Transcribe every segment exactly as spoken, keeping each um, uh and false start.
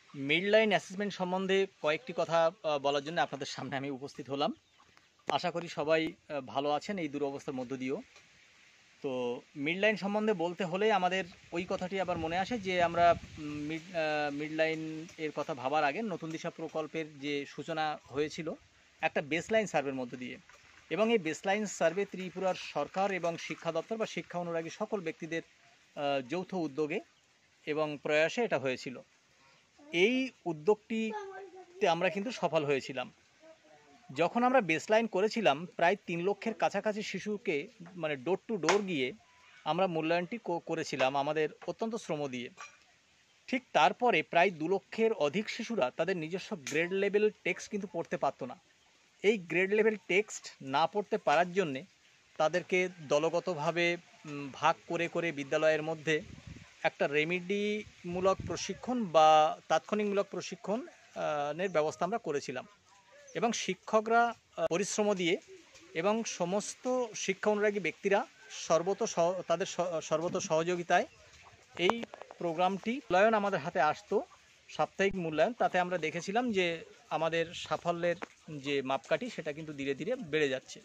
Midline assessment সম্বন্ধে কয়েকটি কথা বলার জন্য আপনাদের সামনে আমি উপস্থিত হলাম। আশা করি সবাই ভালো আছেন এই দুরবস্থার মধ্য দিয়েও। তো মিডলাইন সম্বন্ধে বলতে হলে আমাদের ওই কথাটি আবার মনে আসে যে আমরা মিড মিডলাইন এর কথা ভাবার আগে নতুন দিশা প্রকল্পের যে সূচনা হয়েছিল একটা বেসলাইন সার্ভের মধ্য দিয়ে, এবং এই বেসলাইন সার্ভে ত্রিপুরার সরকার এবং শিক্ষা দপ্তর বা শিক্ষা অনুরাগী সকল ব্যক্তিদের যৌথ উদ্যোগে এবং প্রয়াসে এটা হয়েছিল। এই উদ্যোগটিতে আমরা কিন্তু সফল হয়েছিলাম। যখন আমরা বেসলাইন করেছিলাম প্রায় তিন লক্ষের কাছাকাছি শিশুকে মানে ডোর টু ডোর গিয়ে আমরা মূল্যায়নটি করেছিলাম আমাদের অত্যন্ত শ্রম দিয়ে। ঠিক তারপরে প্রায় দু লক্ষের অধিক শিশুরা তাদের নিজস্ব গ্রেড লেভেল টেক্সট কিন্তু পড়তে পারতো না। এই গ্রেড লেভেল টেক্সট না পড়তে পারার জন্যে তাদেরকে দলগতভাবে ভাগ করে করে বিদ্যালয়ের মধ্যে একটা রেমিডিমূলক প্রশিক্ষণ বা তাৎক্ষণিকমূলক প্রশিক্ষণের ব্যবস্থা আমরা করেছিলাম, এবং শিক্ষকরা পরিশ্রম দিয়ে এবং সমস্ত শিক্ষা অনুরাগী ব্যক্তিরা সর্বত তাদের সর্বত সহযোগিতায় এই প্রোগ্রামটি মূল্যায়ন আমাদের হাতে আসতো, সাপ্তাহিক মূল্যায়ন। তাতে আমরা দেখেছিলাম যে আমাদের সাফল্যের যে মাপকাঠি সেটা কিন্তু ধীরে ধীরে বেড়ে যাচ্ছে।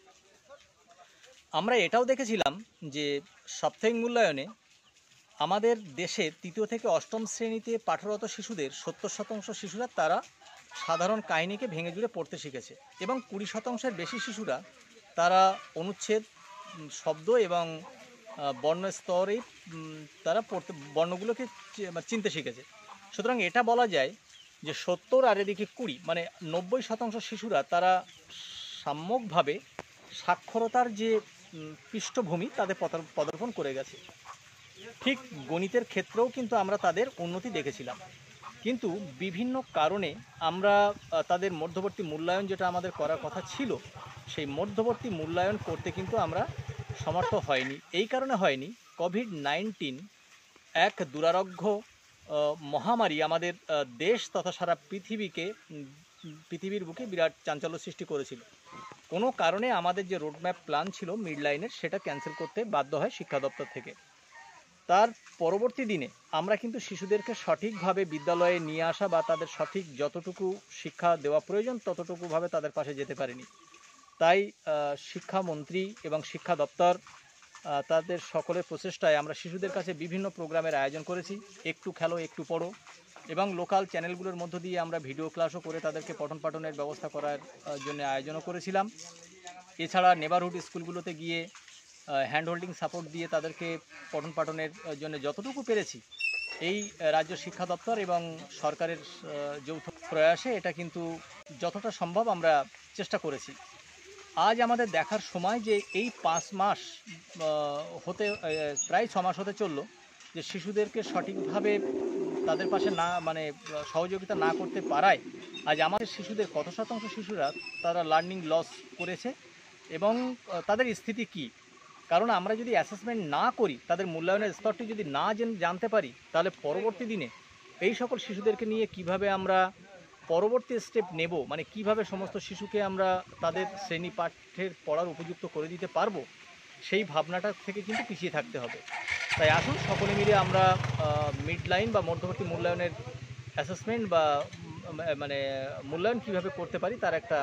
আমরা এটাও দেখেছিলাম যে সাপ্তাহিক মূল্যায়নে আমাদের দেশের তৃতীয় থেকে অষ্টম শ্রেণীতে পাঠরত শিশুদের সত্তর শতাংশ শিশুরা তারা সাধারণ কাহিনীকে ভেঙে জুড়ে পড়তে শিখেছে, এবং কুড়ি শতাংশের বেশি শিশুরা তারা অনুচ্ছেদ, শব্দ এবং বর্ণ স্তরে তারা পড়তে বর্ণগুলোকে চিনতে শিখেছে। সুতরাং এটা বলা যায় যে সত্তর আর এদিকে কুড়ি মানে নব্বই শতাংশ শিশুরা তারা সাম্যকভাবে সাক্ষরতার যে পৃষ্ঠভূমি তাদের পদার্পণ করে গেছে। ঠিক গণিতের ক্ষেত্রেও কিন্তু আমরা তাদের উন্নতি দেখেছিলাম, কিন্তু বিভিন্ন কারণে আমরা তাদের মধ্যবর্তী মূল্যায়ন যেটা আমাদের করার কথা ছিল সেই মধ্যবর্তী মূল্যায়ন করতে কিন্তু আমরা সমর্থ হয়নি। এই কারণে হয়নি, কোভিড নাইন্টিন এক দুরারোগ্য মহামারী আমাদের দেশ তথা সারা পৃথিবীকে পৃথিবীর বুকে বিরাট চাঞ্চল্য সৃষ্টি করেছিল। কোনো কারণে আমাদের যে রোডম্যাপ প্ল্যান ছিল মিডলাইনের সেটা ক্যান্সেল করতে বাধ্য হয় শিক্ষা দপ্তর থেকে। তার পরবর্তী দিনে আমরা কিন্তু শিশুদেরকে সঠিকভাবে বিদ্যালয়ে নিয়ে আসা বা তাদের সঠিক যতটুকু শিক্ষা দেওয়া প্রয়োজন ততটুকুভাবে তাদের পাশে যেতে পারিনি। তাই শিক্ষামন্ত্রী এবং শিক্ষা দপ্তর তাদের সকলের প্রচেষ্টায় আমরা শিশুদের কাছে বিভিন্ন প্রোগ্রামের আয়োজন করেছি। একটু খেলো একটু পড়ো, এবং লোকাল চ্যানেলগুলোর মধ্য দিয়ে আমরা ভিডিও ক্লাসও করে তাদেরকে পঠন পাঠনের ব্যবস্থা করার জন্য আয়োজনও করেছিলাম। এছাড়া নেবারহুড স্কুলগুলোতে গিয়ে হ্যান্ড হোল্ডিং সাপোর্ট দিয়ে তাদেরকে পঠন পাঠনের জন্য যতটুকু পেরেছি এই রাজ্য শিক্ষা দপ্তর এবং সরকারের যৌথ প্রয়াসে এটা কিন্তু যতটা সম্ভব আমরা চেষ্টা করেছি। আজ আমাদের দেখার সময় যে এই পাঁচ মাস হতে প্রায় ছ মাস হতে চললো যে শিশুদেরকে সঠিকভাবে তাদের পাশে না মানে সহযোগিতা না করতে পারায় আজ আমাদের শিশুদের কত শতাংশ শিশুরা তারা লার্নিং লস করেছে এবং তাদের স্থিতি কী। কারণ আমরা যদি অ্যাসেসমেন্ট না করি, তাদের মূল্যায়নের স্তরটি যদি না জানতে পারি, তাহলে পরবর্তী দিনে এই সকল শিশুদেরকে নিয়ে কিভাবে আমরা পরবর্তী স্টেপ নেব, মানে কিভাবে সমস্ত শিশুকে আমরা তাদের শ্রেণী পাঠ্যের পড়ার উপযুক্ত করে দিতে পারবো, সেই ভাবনাটা থেকে কিন্তু পিছিয়ে থাকতে হবে। তাই আসুন সকলে মিলে আমরা মিডলাইন বা মধ্যবর্তী মূল্যায়নের অ্যাসেসমেন্ট বা মানে মূল্যায়ন কিভাবে করতে পারি তার একটা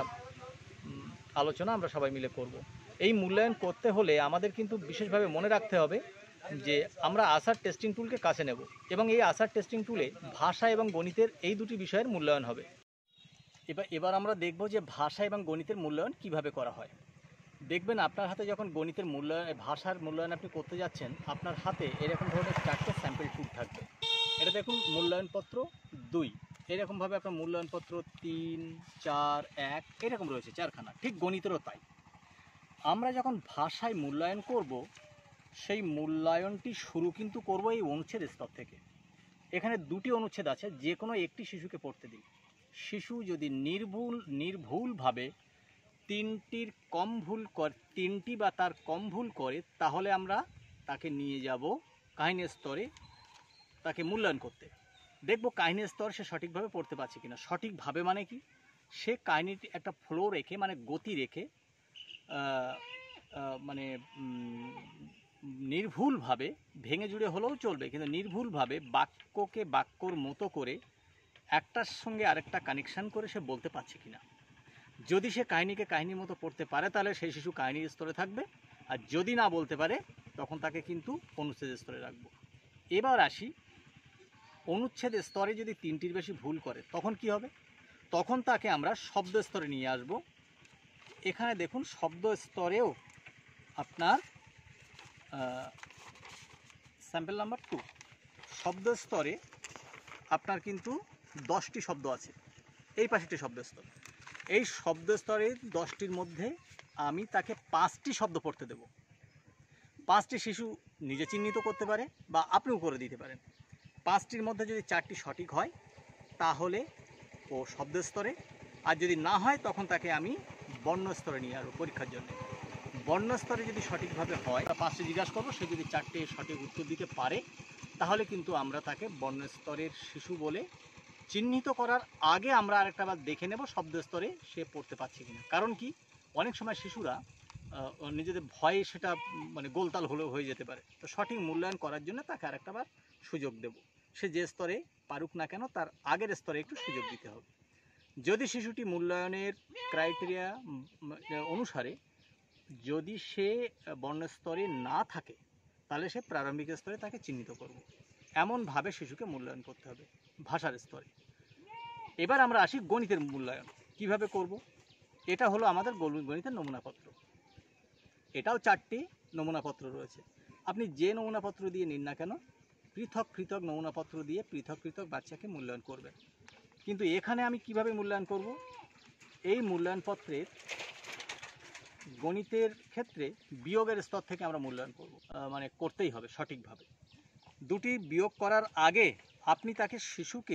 আলোচনা আমরা সবাই মিলে করব। এই মূল্যায়ন করতে হলে আমাদের কিন্তু বিশেষভাবে মনে রাখতে হবে যে আমরা আসার টেস্টিং টুলকে কাছে নেব, এবং এই আসার টেস্টিং টুলে ভাষা এবং গণিতের এই দুটি বিষয়ের মূল্যায়ন হবে। এবার এবার আমরা দেখব যে ভাষা এবং গণিতের মূল্যায়ন কিভাবে করা হয়। দেখবেন আপনার হাতে যখন গণিতের মূল্যায়ন ভাষার মূল্যায়ন আপনি করতে যাচ্ছেন, আপনার হাতে এরকম ধরনের চারটে স্যাম্পল টুল থাকবে। এটা দেখুন মূল্যায়নপত্র দুই, এরকমভাবে আপনার মূল্যায়নপত্র তিন, চার, এক এরকম রয়েছে চারখানা। ঠিক গণিতেরও তাই। আমরা যখন ভাষায় মূল্যায়ন করব, সেই মূল্যায়নটি শুরু কিন্তু করব এই অনুচ্ছেদ স্তর থেকে। এখানে দুটি অনুচ্ছেদ আছে, যে কোনো একটি শিশুকে পড়তে দিই। শিশু যদি নির্ভুল নির্ভুলভাবে তিনটির কম ভুল করে তিনটি বা তার কম ভুল করে তাহলে আমরা তাকে নিয়ে যাব কাহিনীর স্তরে তাকে মূল্যায়ন করতে। দেখব কাহিনীর স্তর সে সঠিকভাবে পড়তে পারছে কিনা। সঠিকভাবে মানে কি, সে কাহিনীটি একটা ফ্লো রেখে মানে গতি রেখে মানে নির্ভুলভাবে ভেঙে জুড়ে হলেও চলবে, কিন্তু নির্ভুলভাবে বাক্যকে বাক্যর মতো করে একটার সঙ্গে আরেকটা কানেকশান করে সে বলতে পারছে কিনা। যদি সে কাহিনীকে কাহিনীর মতো পড়তে পারে তাহলে সেই শিশু কাহিনীর স্তরে থাকবে, আর যদি না বলতে পারে তখন তাকে কিন্তু অনুচ্ছেদ স্তরে রাখবো। এবার আসি, অনুচ্ছেদ স্তরে যদি তিনটির বেশি ভুল করে তখন কি হবে? তখন তাকে আমরা শব্দ স্তরে নিয়ে আসব। এখানে দেখুন শব্দ স্তরেও আপনার স্যাম্পল নাম্বার টু, শব্দ স্তরে আপনার কিন্তু দশটি শব্দ আছে, এই পাশেটি শব্দ স্তর। এই শব্দ স্তরে দশটির মধ্যে আমি তাকে পাঁচটি শব্দ পড়তে দেব। পাঁচটি শিশু নিজে চিহ্নিত করতে পারে বা আপনিও করে দিতে পারেন। পাঁচটির মধ্যে যদি চারটি সঠিক হয় তাহলে ও শব্দ স্তরে, আর যদি না হয় তখন তাকে আমি বর্ণ স্তরে নিয়ে আসবো পরীক্ষার জন্য। বর্ণ স্তরে যদি সঠিকভাবে হয়, পাঁচটি জিজ্ঞাসা করবো, সে যদি চারটে সঠিক উত্তর দিতে পারে তাহলে কিন্তু আমরা তাকে বর্ণ স্তরের শিশু বলে চিহ্নিত করার আগে আমরা আরেকটা বার দেখে নেব শব্দ স্তরে সে পড়তে পারছে কিনা। কারণ কি, অনেক সময় শিশুরা নিজেদের ভয়ে সেটা মানে গোলতাল হলেও হয়ে যেতে পারে। তো সঠিক মূল্যায়ন করার জন্য তাকে আরেকটা বার সুযোগ দেব। সে যে স্তরে পারুক না কেন তার আগের স্তরে একটু সুযোগ দিতে হবে। যদি শিশুটি মূল্যায়নের ক্রাইটেরিয়া অনুসারে যদি সে বর্ণস্তরে না থাকে তাহলে সে প্রারম্ভিক স্তরে তাকে চিহ্নিত করব। এমনভাবে শিশুকে মূল্যায়ন করতে হবে ভাষার স্তরে। এবার আমরা আসি গণিতের মূল্যায়ন কিভাবে করব। এটা হলো আমাদের গণিতের নমুনাপত্র। এটাও চারটি নমুনাপত্র রয়েছে। আপনি যে নমুনাপত্র দিয়ে নিন না কেন, পৃথক পৃথক নমুনাপত্র দিয়ে পৃথক পৃথক বাচ্চাকে মূল্যায়ন করবেন। কিন্তু এখানে আমি কিভাবে মূল্যায়ন করব? এই মূল্যায়নপত্রের গণিতের ক্ষেত্রে বিয়োগের স্তর থেকে আমরা মূল্যায়ন করব, মানে করতেই হবে সঠিকভাবে। দুটি বিয়োগ করার আগে আপনি তাকে শিশুকে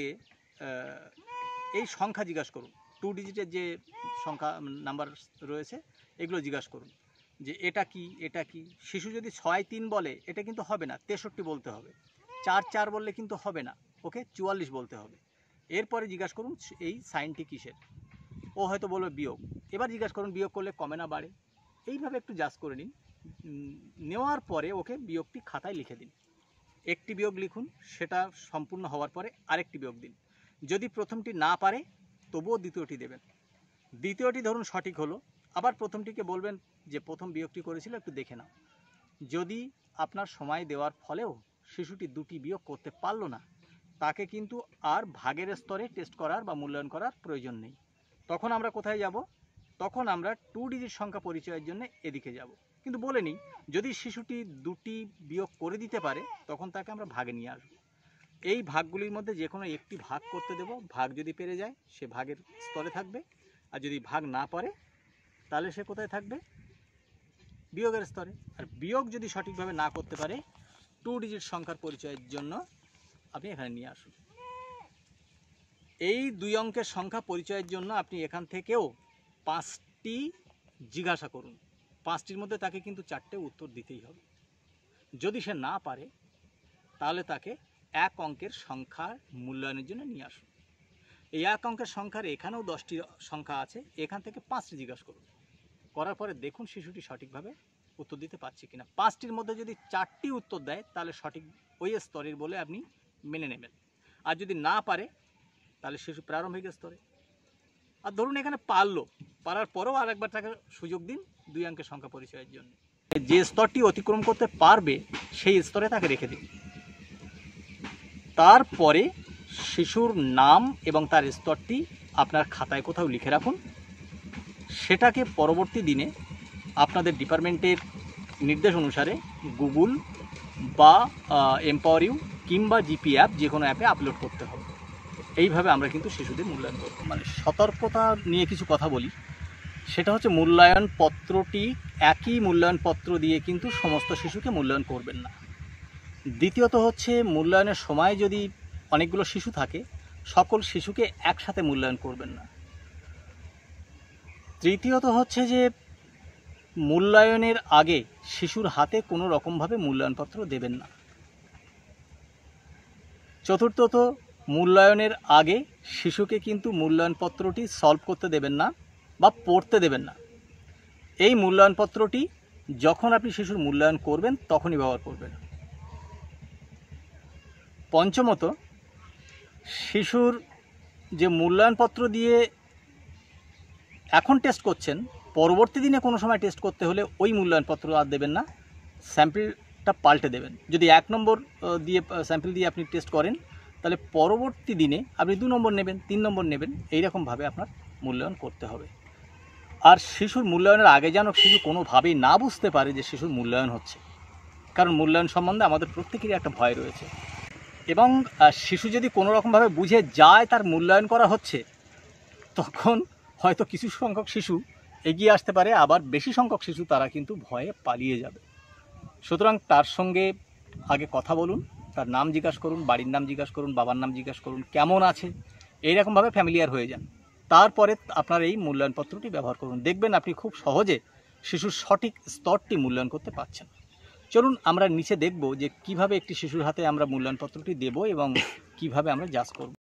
এই সংখ্যা জিজ্ঞাসা করুন, টু ডিজিটের যে সংখ্যা নাম্বার রয়েছে এগুলো জিজ্ঞাসা করুন যে এটা কি এটা কি। শিশু যদি ছয় তিন বলে এটা কিন্তু হবে না, তেষট্টি বলতে হবে। চার চার বললে কিন্তু হবে না, ওকে চুয়াল্লিশ বলতে হবে। এরপরে জিজ্ঞাসা করুন এই সাইনটি কিসের, ও হয়তো বলবে বিয়োগ। এবার জিজ্ঞাসা করুন বিয়োগ করলে কমে না বাড়ে। এইভাবে একটু জাজ করে নিন, নেওয়ার পরে ওকে বিয়োগটি খাতায় লিখে দিন। একটি বিয়োগ লিখুন, সেটা সম্পূর্ণ হওয়ার পরে আরেকটি বিয়োগ দিন। যদি প্রথমটি না পারে তবুও দ্বিতীয়টি দেবেন। দ্বিতীয়টি ধরুন সঠিক হলো, আবার প্রথমটিকে বলবেন যে প্রথম বিয়োগটি করেছিল একটু দেখে নাও। যদি আপনার সময় দেওয়ার ফলেও শিশুটি দুটি বিয়োগ করতে পারলো না, তাকে কিন্তু আর ভাগের স্তরে টেস্ট করার বা মূল্যায়ন করার প্রয়োজন নেই। তখন আমরা কোথায় যাব? তখন আমরা টু ডিজিট সংখ্যা পরিচয়ের জন্য এদিকে যাব। কিন্তু বলে নিই, যদি শিশুটি দুটি বিয়োগ করে দিতে পারে তখন তাকে আমরা ভাগে নিয়ে আসব। এই ভাগগুলির মধ্যে যে কোনো একটি ভাগ করতে দেব। ভাগ যদি পেরে যায় সে ভাগের স্তরে থাকবে, আর যদি ভাগ না পারে তাহলে সে কোথায় থাকবে? বিয়োগের স্তরে। আর বিয়োগ যদি সঠিকভাবে না করতে পারে টু ডিজিট সংখ্যার পরিচয়ের জন্য আপনি এখানে নিয়ে আসুন। এই দুই অঙ্কের সংখ্যা পরিচয়ের জন্য আপনি এখান থেকেও পাঁচটি জিজ্ঞাসা করুন। পাঁচটির মধ্যে তাকে কিন্তু চারটে উত্তর দিতেই হবে। যদি সে না পারে তাহলে তাকে এক অঙ্কের সংখ্যার মূল্যায়নের জন্য নিয়ে আসুন। এই এক অঙ্কের সংখ্যার এখানেও দশটি সংখ্যা আছে, এখান থেকে পাঁচটি জিজ্ঞাসা করুন। করার পরে দেখুন শিশুটি সঠিকভাবে উত্তর দিতে পারছে কিনা। পাঁচটির মধ্যে যদি চারটি উত্তর দেয় তাহলে সঠিক ওই স্তরের বলে আপনি মেনে নেবেন। আর যদি না পারে তাহলে শিশু প্রারম্ভিক স্তরে। আর ধরুন এখানে পারলো, পারার পরেও আর একবার তাকে সুযোগ দিন দুই অঙ্কের সংখ্যা পরিচয়ের জন্য। যে স্তরটি অতিক্রম করতে পারবে সেই স্তরে তাকে রেখে দিন। তারপরে শিশুর নাম এবং তার স্তরটি আপনার খাতায় কোথাও লিখে রাখুন। সেটাকে পরবর্তী দিনে আপনাদের ডিপার্টমেন্টের নির্দেশ অনুসারে গুগল বা এম্পাওয়ার ইউ কিংবা জিপি অ্যাপ যে কোনো অ্যাপে আপলোড করতে হবে। এইভাবে আমরা কিন্তু শিশুদের মূল্যায়ন করব। মানে সতর্কতা নিয়ে কিছু কথা বলি, সেটা হচ্ছে মূল্যায়ন পত্রটি একই মূল্যায়ন পত্র দিয়ে কিন্তু সমস্ত শিশুকে মূল্যায়ন করবেন না। দ্বিতীয়ত হচ্ছে মূল্যায়নের সময় যদি অনেকগুলো শিশু থাকে সকল শিশুকে একসাথে মূল্যায়ন করবেন না। তৃতীয়ত হচ্ছে যে মূল্যায়নের আগে শিশুর হাতে কোনো রকমভাবে মূল্যায়নপত্র দেবেন না। চতুর্থত মূল্যায়নের আগে শিশুকে কিন্তু মূল্যায়নপত্রটি সলভ করতে দেবেন না বা পড়তে দেবেন না। এই মূল্যায়নপত্রটি যখন আপনি শিশুর মূল্যায়ন করবেন তখনই ব্যবহার করবেন। পঞ্চমত, শিশুর যে মূল্যায়নপত্র দিয়ে এখন টেস্ট করছেন, পরবর্তী দিনে কোনো সময় টেস্ট করতে হলে ওই মূল্যায়নপত্র আর দেবেন না, স্যাম্পলটা পাল্টে দেবেন। যদি এক নম্বর দিয়ে স্যাম্পল দিয়ে আপনি টেস্ট করেন, তাহলে পরবর্তী দিনে আপনি দু নম্বর নেবেন, তিন নম্বর নেবেন, এইরকমভাবে আপনার মূল্যায়ন করতে হবে। আর শিশুর মূল্যায়নের আগে যেন শিশু কোনোভাবেই না বুঝতে পারে যে শিশুর মূল্যায়ন হচ্ছে, কারণ মূল্যায়ন সম্বন্ধে আমাদের প্রত্যেকেরই একটা ভয় রয়েছে। এবং শিশু যদি কোনো রকমভাবে বুঝে যায় তার মূল্যায়ন করা হচ্ছে, তখন হয়তো কিছু সংখ্যক শিশু এগিয়ে আসতে পারে, আবার বেশি সংখ্যক শিশু তারা কিন্তু ভয়ে পালিয়ে যাবে। সুতরাং তার সঙ্গে আগে কথা বলুন, তার নাম জিজ্ঞাসা করুন, বাড়ির নাম জিজ্ঞাসা করুন, বাবার নাম জিজ্ঞাসা করুন, কেমন আছে, এইরকমভাবে ফ্যামিলিয়ার হয়ে যান। তারপরে আপনার এই মূল্যায়নপত্রটি ব্যবহার করুন, দেখবেন আপনি খুব সহজে শিশুর সঠিক স্তরটি মূল্যায়ন করতে পারছেন। চলুন আমরা নিচে দেখব যে কিভাবে একটি শিশুর হাতে আমরা মূল্যায়নপত্রটি দেব এবং কিভাবে আমরা জাজ করব।